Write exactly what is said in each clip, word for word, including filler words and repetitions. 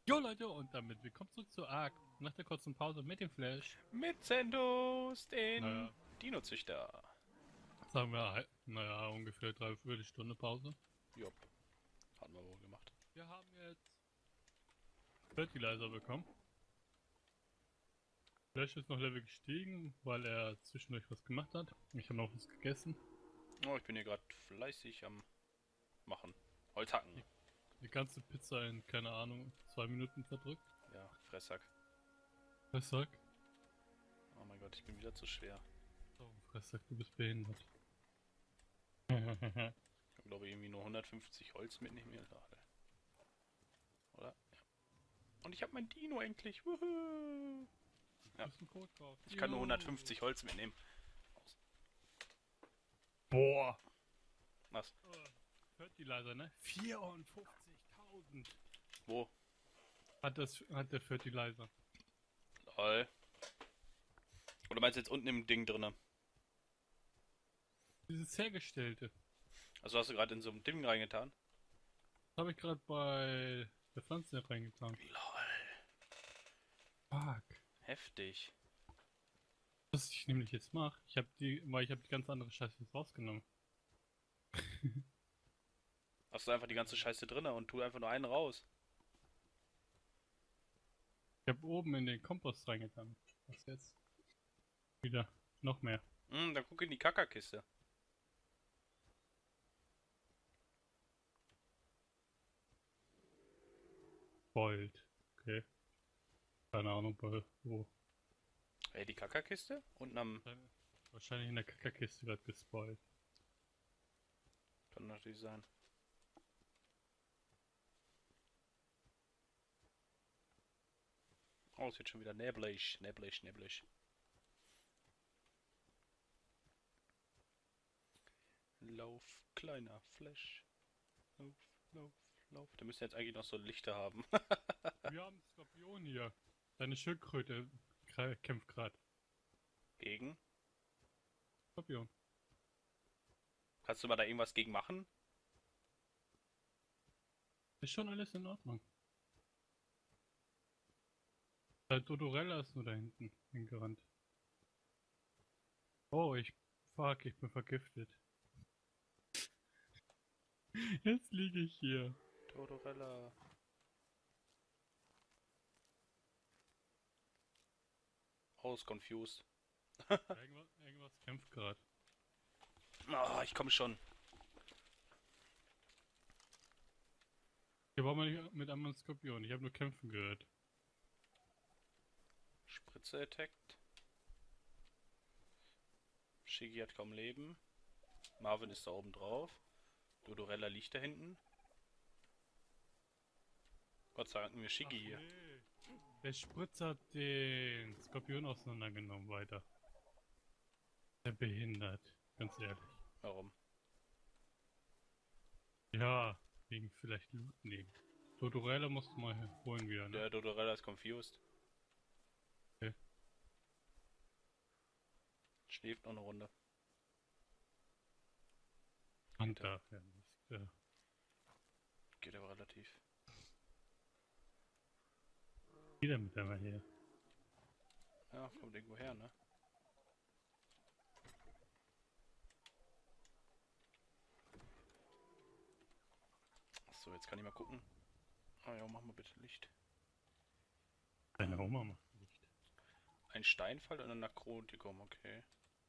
Jo Leute, und damit willkommen zurück zu Ark. Nach der kurzen Pause mit dem Flash. Mit Sendos, den Naja, Dino-Züchter. sagen wir, halt, naja, ungefähr dreiviertel Stunde Pause. Jupp, haben wir wohl gemacht. Wir haben jetzt Fertilizer bekommen. Flash ist noch Level gestiegen, weil er zwischendurch was gemacht hat. Ich habe noch was gegessen. Oh, ich bin hier gerade fleißig am machen. Holzhacken. Die, die ganze Pizza in, keine Ahnung, zwei Minuten verdrückt. Ja, Fressack. Fressack. Oh mein Gott, ich bin wieder zu schwer. Oh, Fressack, du bist behindert. Ich glaube irgendwie nur hundertfünfzig Holz mitnehmen hier gerade. Oder? Ja. Und ich habe mein Dino endlich. Wuhu. Ja. Du bist ein Code. Ich kann nur hundertfünfzig Holz mitnehmen. Boah! Was? Oh, Fertilizer, ne? vierundfünfzigtausend Wo? hat, das, hat der Fertilizer. Lol. Oder meinst du jetzt unten im Ding drinne? Dieses hergestellte. Also hast du gerade in so ein Ding reingetan? Das habe ich gerade bei der Pflanze reingetan. Lol. Fuck. Heftig. Was ich nämlich jetzt mache, ich habe die, weil ich habe die ganz andere Scheiße jetzt rausgenommen. Hast du einfach die ganze Scheiße drinne und tu einfach nur einen raus. Ich habe oben in den Kompost reingetan. Was jetzt? Wieder. Noch mehr. Hm, dann guck in die Kackerkiste. Spoiled. Okay. Keine Ahnung, bei wo. Ey, die Kackerkiste? Unten am... Wahrscheinlich in der Kackerkiste wird gespoilt. Kann natürlich sein. Oh, es wird schon wieder neblig, neblig, neblig. Lauf, kleiner Flash. Lauf, lauf, lauf. Der müsste jetzt eigentlich noch so Lichter haben. Wir haben Skorpion hier. Deine Schildkröte kra- kämpft gerade. Gegen? Skorpion. Kannst du mal da irgendwas gegen machen? Ist schon alles in Ordnung. Der Dodorella ist nur da hinten hingerannt. Oh, ich... Fuck, ich bin vergiftet. Jetzt liege ich hier. Todorella. Aus confused. Irgendwas, irgendwas kämpft gerade. Ah, ich komme schon. Hier war mal nicht mit einem Skorpion. Ich habe nur kämpfen gehört. Spritze attacked. Shiggy hat kaum Leben. Marvin ist da oben drauf. Dodorella liegt da hinten. Gott sei Dank mir Shiggy Ach, hier. nee. Der Spritzer hat den Skorpion auseinandergenommen weiter. Der behindert. Ganz ehrlich. Warum? Ja, wegen vielleicht Loot nehmen. Dodorella musst du mal holen wieder, ne? Der Dodorella ist confused. Okay. Schläft noch eine Runde. Hunter. Ja, das, äh, Geht aber relativ. wieder mit einmal her. Ja, kommt irgendwo her, ne? Achso, jetzt kann ich mal gucken. Ah ja, mach mal bitte Licht. Deine Oma macht Licht. Ein Steinfall und ein Nakrotikum, okay.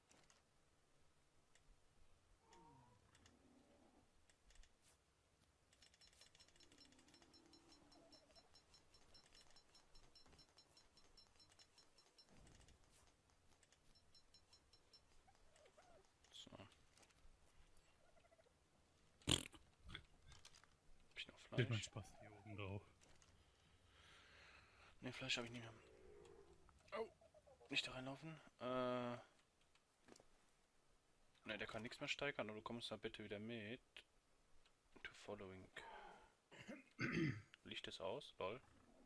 So. Hab ich noch Steht mein Fleisch? Spaß hier oben drauf. Ne, Fleisch habe ich nicht mehr. Oh, nicht da reinlaufen. Äh. Ne, der kann nichts mehr steigern, aber du kommst da bitte wieder mit. To following. Licht ist aus, lol.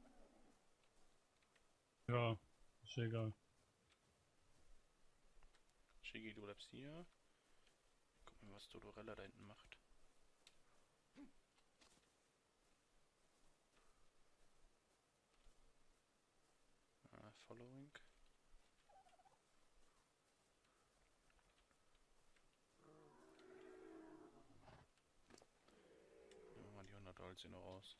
Ja, ist egal. Shiggy, du bleibst hier. Guck mal, was Dodorella da hinten macht. following. Nehmen wir mal die hundert Holz hier noch raus.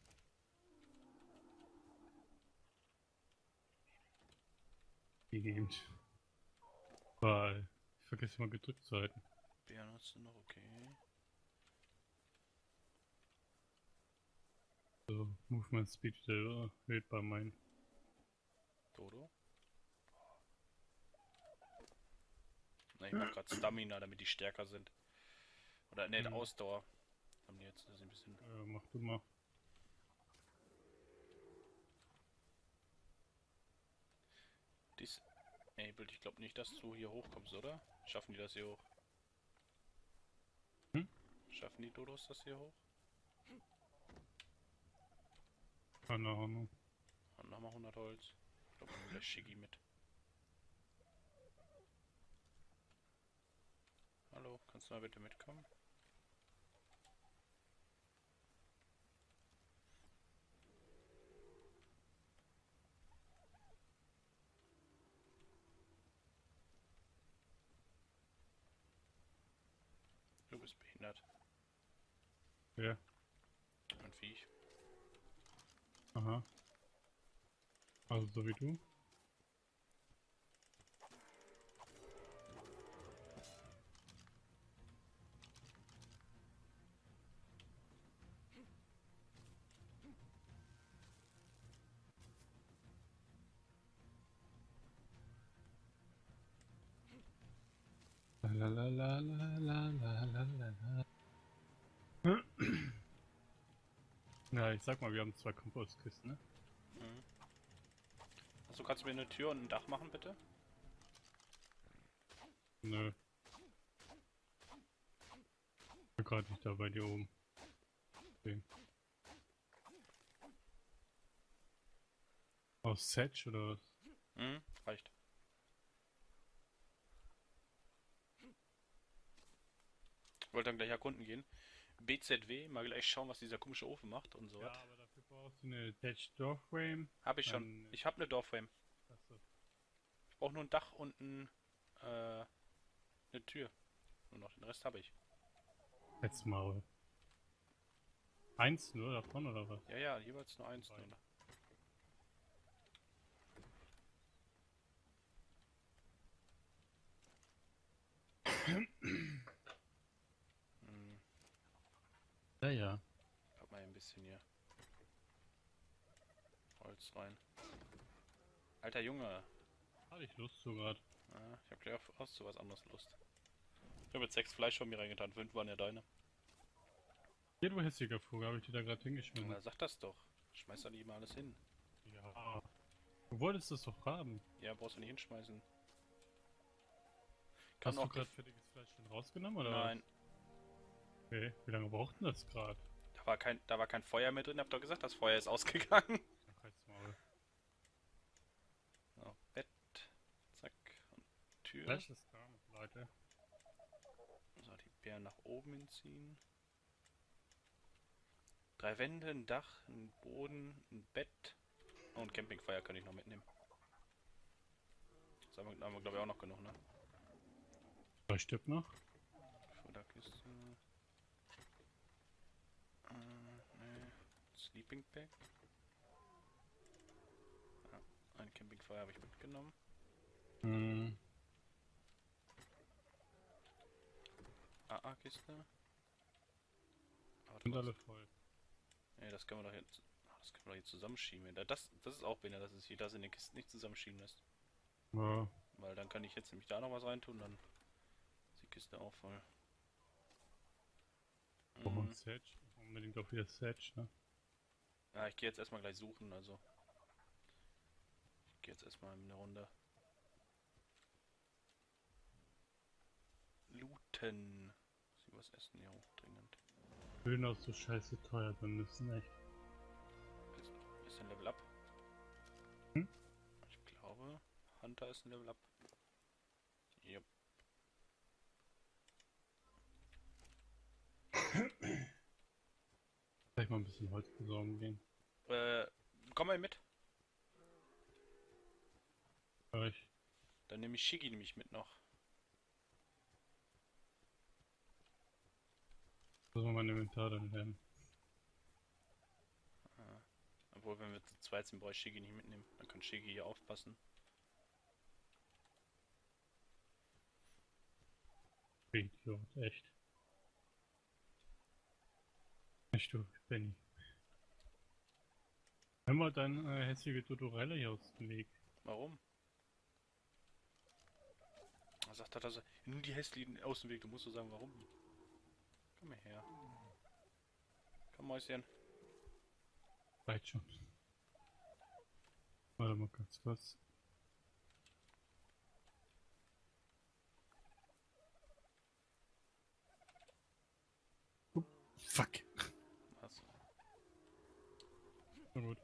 Die Gegend. Weil ich vergesse mal gedrückt zu halten. Bären hast du noch, okay. So, Movement Speed selber erhöht bei meinen. Dodo? Na, ich mach grad Stamina, damit die stärker sind. Oder ne, Hm. Ausdauer. Haben die jetzt das ist ein bisschen. Äh, mach du mal. Disabled. Ich glaube nicht, dass du hier hochkommst, oder? Schaffen die das hier hoch? Hm? Schaffen die Dodos das hier hoch? Keine Ahnung. Und nochmal hundert Holz. Ich glaube, wir nehmen gleich Shiggy mit. Hallo, kannst du mal bitte mitkommen? Du bist behindert. Ja. Ein Viech. Aha. Also so wie du. La la la la la la la la la. Ja, ich sag mal, wir haben zwei Kompostkisten, ne? Mhm. Also kannst du mir eine Tür und ein Dach machen, bitte? Nö. Ich bin gerade nicht da bei dir oben. Okay. Aus Setch oder was? Mhm, reicht. Ich wollte dann gleich erkunden gehen. B Z W, mal gleich schauen, was dieser komische Ofen macht und so Ja, was. aber dafür brauchst du eine Attached Door Frame. Hab ich schon. Dann- Ich habe eine Doorframe. Achso. Ich brauche nur ein Dach und ein, äh, eine Tür. Nur noch den Rest habe ich. Jetzt mal. Eins nur davon oder was? Ja, ja, jeweils nur eins. Beide. Nur. Hm, Ja, ja. pack mal ein bisschen hier Holz rein. Alter Junge. Hatte ich Lust so grad. Ah, ich habe gleich auf, auf sowas anderes Lust. Ich habe jetzt sechs Fleisch von mir reingetan. Fünf waren ja deine. Hier, du hässlicher Vogel, habe ich dir da gerade hingeschmissen. Na, sag das doch. Schmeiß doch nicht mal alles hin. Ja. Du wolltest es doch haben. Ja, brauchst du nicht hinschmeißen. Kann Hast du auch gerade gef- fertiges Fleisch schon rausgenommen oder Nein, was? Okay. Wie lange braucht denn das gerade? da war kein, da war kein Feuer mehr drin. Hab doch gesagt, das Feuer ist ausgegangen. Ach, halt's Maul. So, Bett. Zack. Und Tür. Fleisch ist da, Leute. So, die Bären nach oben hinziehen. Drei Wände, ein Dach, ein Boden, ein Bett. Oh, ein Campingfeuer kann ich noch mitnehmen. Das haben wir, haben wir glaube ich, auch noch genug, ne? Drei Stück noch? Futterkiste. Äh, ne. Sleeping Bag. Ja, ein Campingfeuer habe ich mitgenommen. Hm. A A-Kiste. Aber Sind das, alle voll. nee, das können wir doch jetzt. ach, Das können wir doch hier zusammenschieben. Da- Das, das ist auch weniger, dass es hier das in den Kisten nicht zusammenschieben lässt. Ja. Weil dann kann ich jetzt nämlich da noch was reintun, dann ist die Kiste auch voll. Brauchen wir Mm, ein Sedge? Unbedingt auch wieder Sedge, ne? ja, ich gehe jetzt erstmal gleich suchen, also. Ich gehe jetzt erstmal in eine Runde. Looten. Muss ich was essen hier hoch dringend. Schön aus so scheiße teuer dann müssen, echt. Ist, ist ein Level Up? Hm? Ich glaube, Hunter ist ein Level Up. Yep. Vielleicht mal ein bisschen Holz besorgen gehen. Äh, komm mal mit. Aber ich Dann nehme ich Shiggy nämlich mit noch. muss mal mein Inventar dann werden. Ah. Obwohl, wenn wir zu zweit sind, brauche ich Shiggy nicht mitnehmen. Dann kann Shiggy hier aufpassen. Idiot, echt. Echt du, Benny. Hör mal dein äh, hässliche Tutorelle hier aus dem Weg. Warum? Er sagt er, dass er nur die hässlichen Außenweg. Du musst so sagen, warum. Komm mal her. Komm, Mäuschen. Reicht schon. Warte mal ganz kurz. Upp, fuck. Was? Na gut.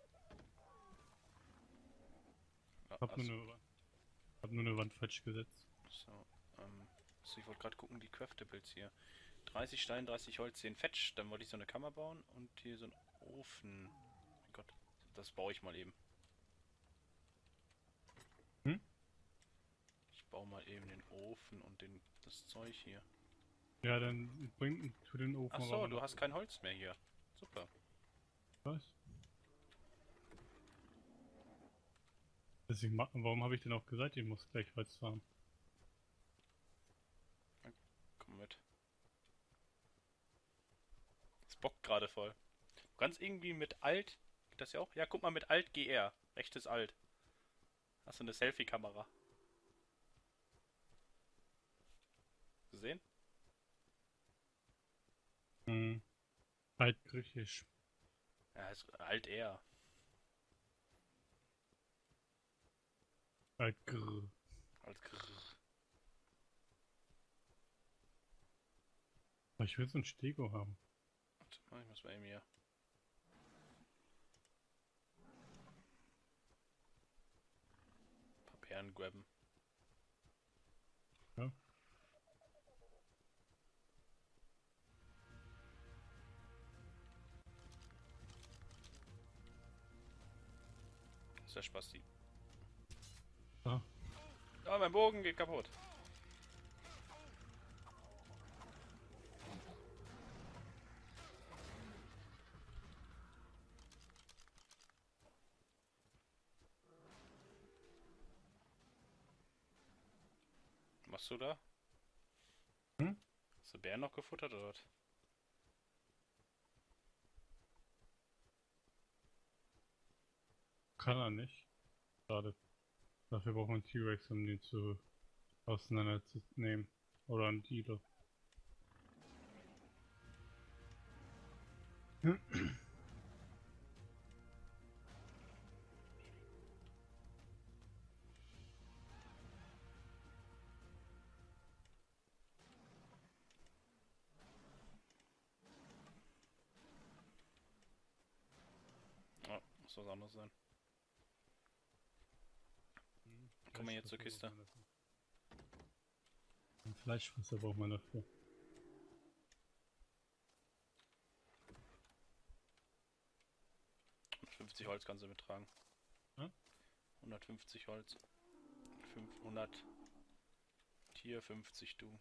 Ja, Hab nur, achso. eine, hab nur eine Wand falsch gesetzt. So, ähm, so, ich wollte gerade gucken, die Craftables hier. dreißig Stein, dreißig Holz, zehn Fetch. Dann wollte ich so eine Kammer bauen und hier so einen Ofen. Mein Gott, das baue ich mal eben. Hm? Ich baue mal eben den Ofen und den, das Zeug hier. Ja, dann bring tu den Ofen Ach aber so, mal du nach. hast kein Holz mehr hier. Super. Was? Deswegen, ma- warum habe ich denn auch gesagt, ich muss gleich Holz fahren? Komm mit. Das bockt gerade voll. Du kannst irgendwie mit Alt. Geht das ja auch? Ja, guck mal mit Alt G R. Rechtes Alt. Hast du eine Selfie-Kamera? Gesehen? Hm. Altgriechisch. Ja, ist Alt R. Altgr. Alt Grrr. Aber ich will so ein Stego haben. Warte mal, ich muss mal eben hier. Ein paar Perlen grabben. Ja? Das ist der Spasti. Ah. Ah, mein Bogen geht kaputt. Was machst du da? Hm? Hast du Bären noch gefuttert oder was? Kann er nicht. Schade. Dafür braucht man einen T-Rex, um den zu auseinanderzunehmen. Oder einen Dealer. Ja, muss was anderes sein. Komm mal hier zur Kiste. Ein Fleischfresser braucht man dafür. hundertfünfzig Holz kannst du mittragen. Hm? hundertfünfzig Holz. fünfhundert Tier, fünfzig du.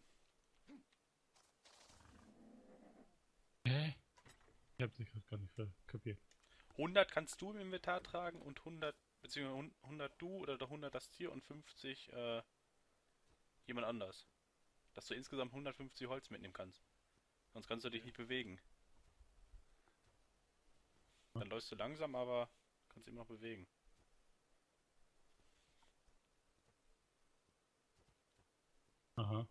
Hä? Ich hab dich gerade gar nicht kapiert. hundert kannst du im Inventar tragen und hundert, beziehungsweise hundert du oder doch hundert das Tier und fünfzig äh, jemand anders. Dass du insgesamt hundertfünfzig Holz mitnehmen kannst. Sonst kannst du dich nicht bewegen. Dann läufst du langsam, aber kannst immer noch bewegen. Aha.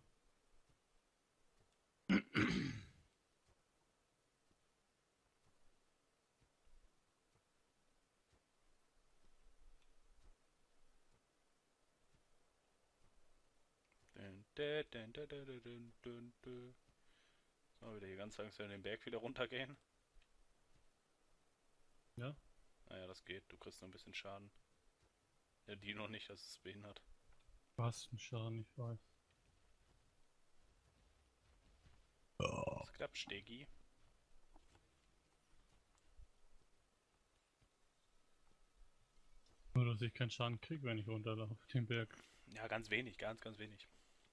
Dun, dun, dun, dun, dun, dun, dun, dun. So, wieder hier ganz langsam den Berg wieder runtergehen. Ja? Naja, das geht. Du kriegst nur ein bisschen Schaden. Ja, die noch nicht, das ist behindert. Du hast einen Schaden, ich weiß. Das klappt, Stegi. Nur, dass dass ich keinen Schaden krieg, wenn ich runterlaufe den Berg. Ja, ganz wenig, ganz, ganz wenig.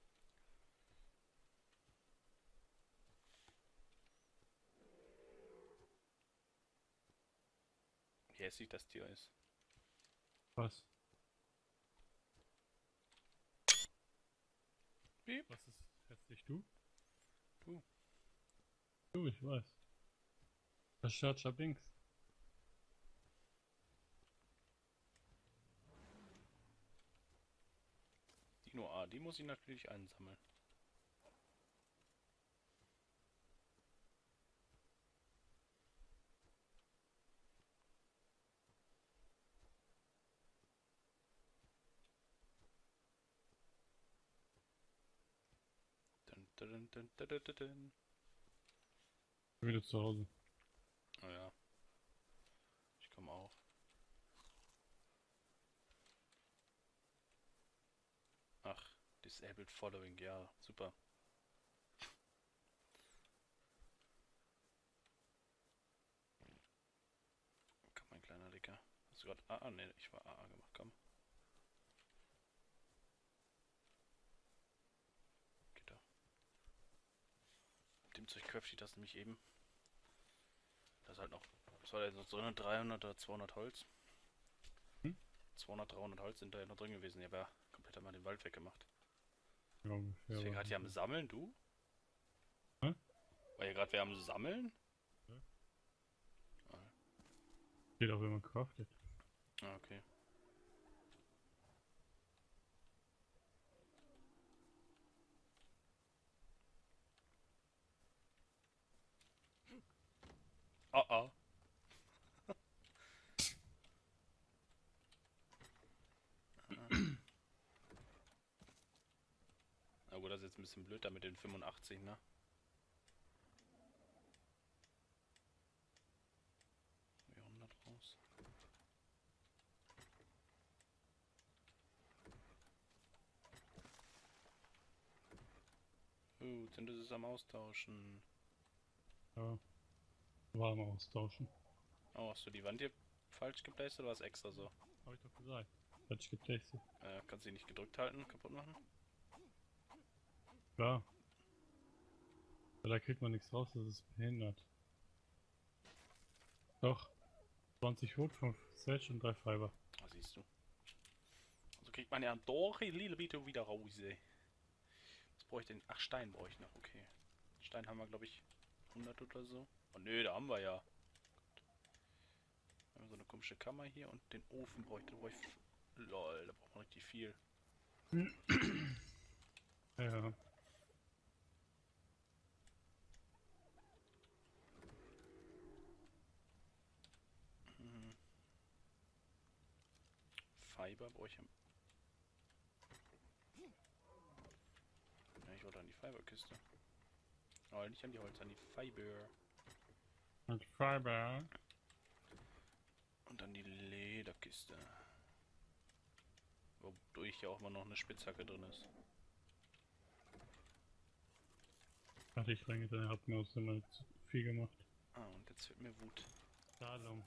Wie hässlich das Tier ist. Was? Piep. Was ist hässlich, du? Du. Du, ich weiß. Das Scherzer Binks. Dino A, die muss ich natürlich einsammeln. Dun, dun, dun, dun, dun, dun, dun. Wieder zu Hause. Oh ja. Ich komme auch. Ach, Disabled Following, ja, super. Komm, mein kleiner Dicker. Hast du gerade A A? Ne, ich war A A gemacht, komm. Geht doch. Mit dem Zeug köpfe ich das nämlich eben. Das ist halt noch. Was war da jetzt noch drin? dreihundert oder zweihundert Holz? Hm? zweihundert, dreihundert Holz sind da ja noch drin gewesen. Ich habe ja komplett einmal den Wald weggemacht. Ja, ungefähr. Ist hier aber- gerade ja am Sammeln, du? Hä? War hier gerade wer am Sammeln? Geht auch, wenn man craftet. Ah, okay. Oh oh. Na gut, das ist jetzt ein bisschen blöd da mit den fünfundachtzig, ne? Wie hundert raus. Uh, sind das am Austauschen. Ja. War am Austauschen. Oh, hast du die Wand hier falsch geplaced oder war es extra so? Hab ich doch gesagt. Hat ich getestet. Äh, kannst du die nicht gedrückt halten, kaputt machen? Klar. Weil da kriegt man nichts raus, das ist behindert. Doch. zwanzig Wood, fünf Sedge und drei Fiber. Ah, siehst du. Also kriegt man ja doch ein little bit wieder raus, ey. Was brauche ich denn? Ach, Stein brauche ich noch, okay. Stein haben wir, glaube ich, hundert oder so. Oh nö, da haben wir ja. Wir haben so eine komische Kammer hier und den Ofen brauche ich. Da brauche ich. Lol, da braucht man richtig viel. Ja. Mhm. Fiber brauche ich. Ja, ich wollte an die Fiberkiste. Aber nicht an die Holz, an die Fiber. Und Fiber. Und dann die Lederkiste. Wodurch ja auch mal noch eine Spitzhacke drin ist. Hatte ich reingetan, er hat mir aus immer zu viel gemacht. Ah, und jetzt wird mir Wut. Darum.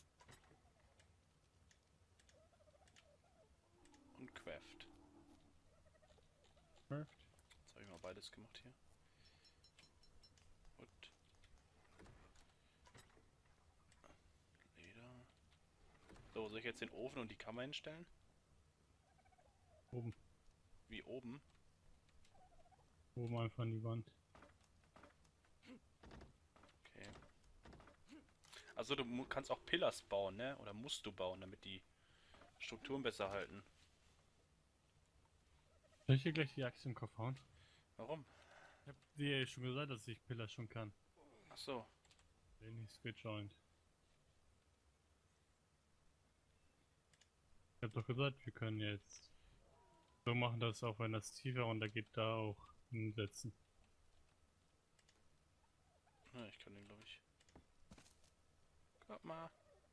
Und Craft. Perfekt. Jetzt habe ich mal beides gemacht hier. Und Leder. So, soll ich jetzt den Ofen und die Kammer hinstellen? Oben. Wie oben? Oben einfach an die Wand. Okay. Also du mu- kannst auch Pillars bauen, ne? Oder musst du bauen, damit die Strukturen besser halten. Soll ich hier gleich die Axt im Kopf hauen? Warum? Ich hab dir ja schon gesagt, dass ich Pillar schon kann. Ach so. Den ist gejoint. Ich hab doch gesagt, wir können jetzt so machen, dass auch wenn das tiefer runtergeht, da auch hinsetzen. Ja, ich kann den, glaube ich. Guck mal.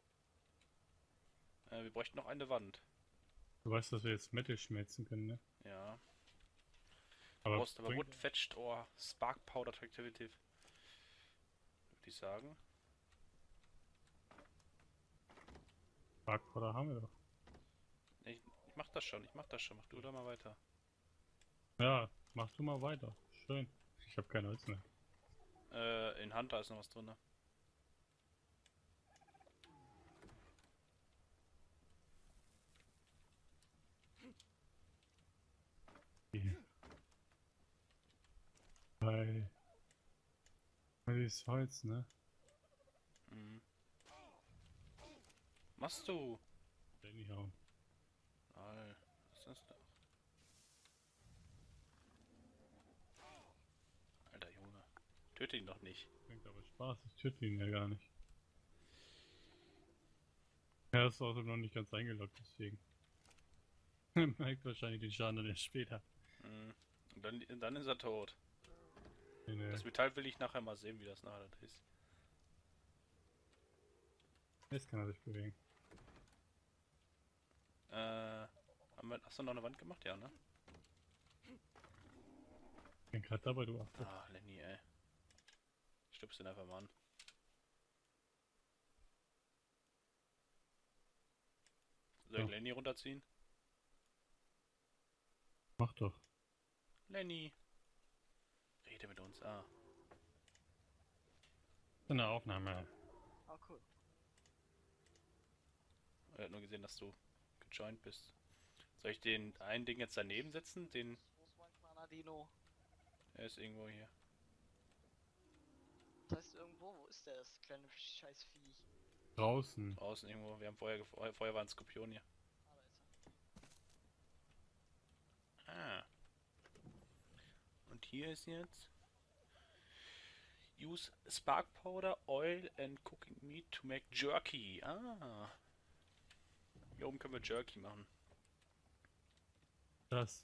Äh, wir bräuchten noch eine Wand. Du weißt, dass wir jetzt Metal schmelzen können, ne? Ja. Aber, Brauchst aber bringt- Wood Fetched or Spark Powder Attractive. Würde ich sagen. Sparkpowder haben wir doch. ich mach das schon, ich mach das schon. Mach du da mal weiter. Ja, mach du mal weiter. Schön. Ich habe kein Holz mehr. Äh, in Hunter ist noch was drin. Ne? Hier. Weil. Weil das Holz, ne? Mhm. Machst du? Lenny hauen. Nein, was ist das da? Alter Junge. Töte ihn doch nicht. Bringt aber Spaß, ich töte ihn ja gar nicht. Er ist auch noch nicht ganz eingeloggt, deswegen. Merkt wahrscheinlich den Schaden dann erst später. Mhm. Und dann, dann ist er tot. Nee, nee. Das Metall will ich nachher mal sehen, wie das nachher ist. Jetzt kann er sich bewegen. Äh, haben wir, hast du noch eine Wand gemacht? Ja, ne? Ich bin gerade dabei, du Affe. Ah, Lenny, ey. Ich stupst den einfach mal an. Soll ich Ja. Lenny runterziehen? Mach doch. Lenny! Rede mit uns, ah. Eine Aufnahme. Ah, cool. Er hat nur gesehen, dass du gejoint bist. Soll ich den einen Ding jetzt daneben setzen? Den. Wo ist mein kleiner Dino? Er ist irgendwo hier. Das heißt irgendwo, wo ist der, das kleine scheiß Viech? Draußen. Draußen irgendwo. Wir haben vorher, gef- vorher war ein Skorpion hier. Ah, da ist er. Ah. Und hier ist jetzt. Use spark powder, oil and cooking meat to make jerky. Ah. Hier oben können wir Jerky machen. Das.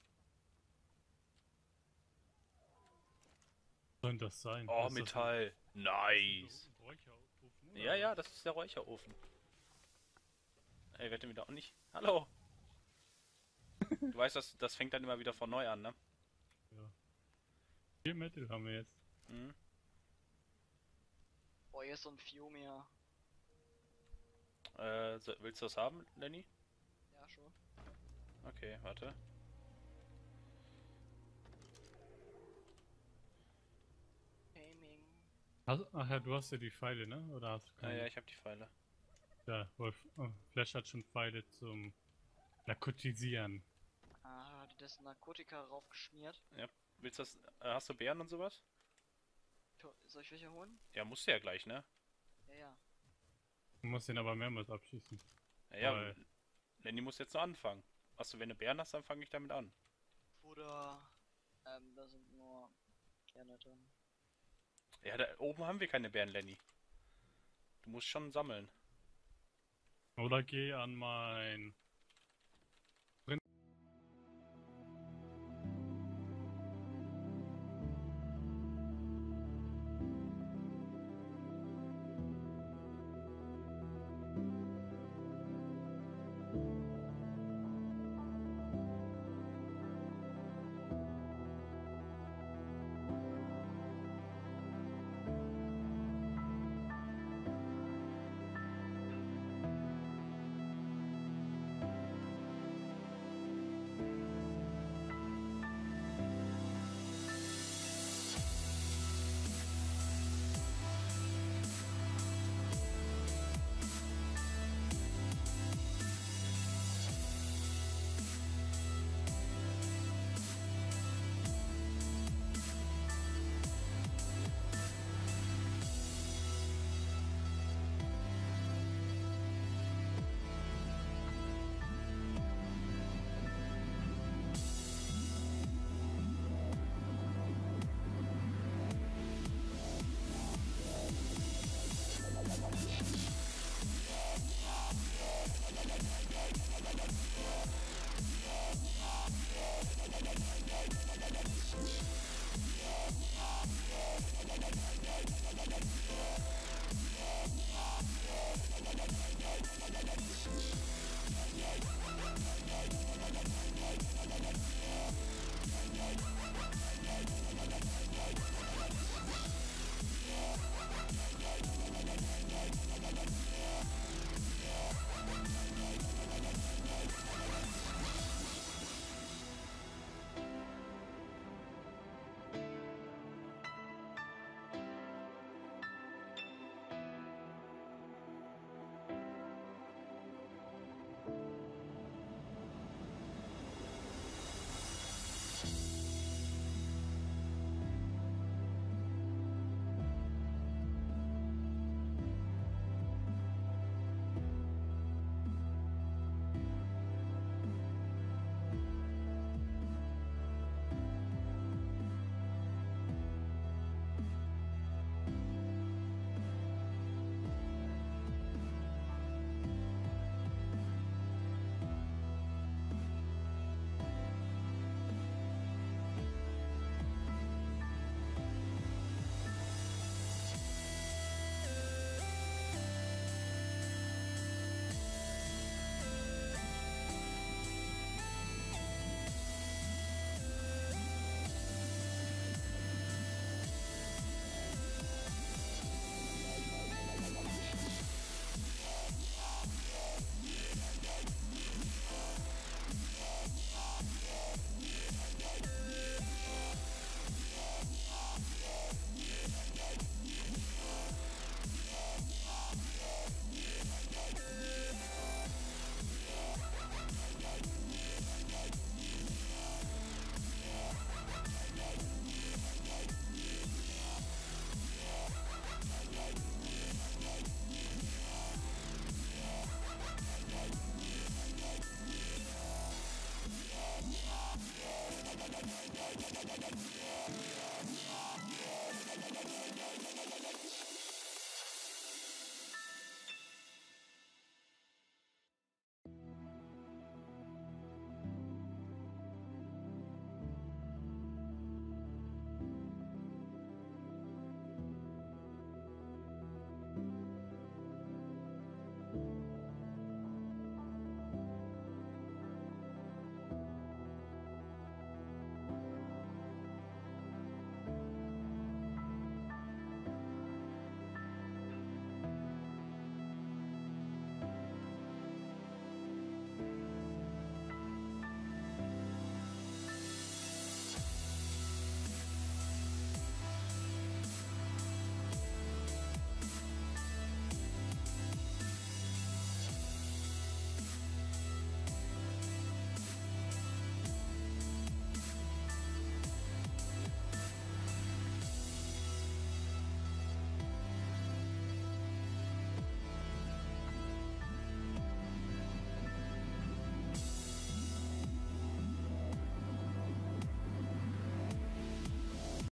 Was soll denn das sein? Oh, Was ist das Metall. denn? Nice. Ist das ein Räucherofen, oder Ja, ja, was? das ist der Räucherofen. Ey, wird mir da auch nicht. Hallo! Du weißt, das, das fängt dann immer wieder von neu an, ne? Ja. Vier Metal haben wir jetzt. Mhm. Boah, hier ist so ein Fiumia. Äh, so, willst du das haben, Lenny? Ja, schon. Okay, warte. Gaming. Hast, ach ja, du hast ja die Pfeile, ne? Oder hast du Ja, keine? ja, ich habe die Pfeile. Ja, Wolf. Oh, Flash hat schon Pfeile zum Narkotisieren. Ah, die das Narkotika raufgeschmiert. Willst du das? Äh, hast du Beeren und sowas? To- Soll ich welche holen? Ja, musst du ja gleich, ne? Ja, ja. Du musst den aber mehrmals abschießen. Ja, ja, Weil- Lenny muss jetzt noch anfangen. Achso, wenn du Beeren hast, dann fange ich damit an. Oder, ähm, da sind nur Kerne drin. Ja, da oben haben wir keine Beeren, Lenny. Du musst schon sammeln. Oder geh an mein